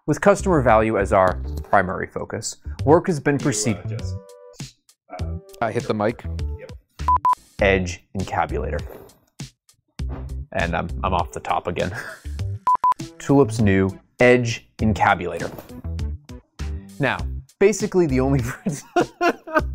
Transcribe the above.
With customer value as our primary focus, work has been proceeded. I hit the mic. Edge encabulator. And I'm off the top again. Tulip's new Edge encabulator. Now, basically the only